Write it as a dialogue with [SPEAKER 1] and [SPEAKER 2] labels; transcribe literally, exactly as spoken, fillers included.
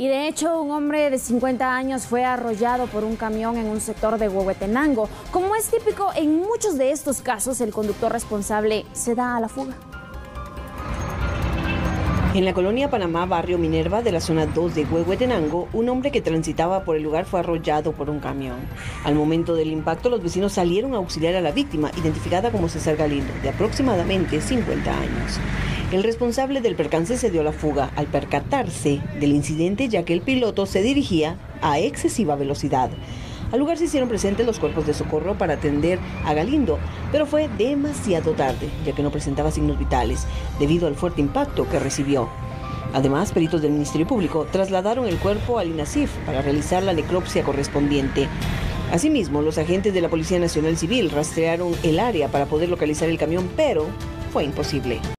[SPEAKER 1] Y de hecho, un hombre de cincuenta años fue arrollado por un camión en un sector de Huehuetenango. Como es típico en muchos de estos casos, el conductor responsable se da a la fuga.
[SPEAKER 2] En la colonia Panamá, barrio Minerva de la zona dos de Huehuetenango, un hombre que transitaba por el lugar fue arrollado por un camión. Al momento del impacto, los vecinos salieron a auxiliar a la víctima, identificada como César Galindo, de aproximadamente cincuenta años. El responsable del percance se dio a la fuga al percatarse del incidente, ya que el piloto se dirigía a excesiva velocidad. Al lugar se hicieron presentes los cuerpos de socorro para atender a Galindo, pero fue demasiado tarde, ya que no presentaba signos vitales, debido al fuerte impacto que recibió. Además, peritos del Ministerio Público trasladaron el cuerpo al INASIF para realizar la necropsia correspondiente. Asimismo, los agentes de la Policía Nacional Civil rastrearon el área para poder localizar el camión, pero fue imposible.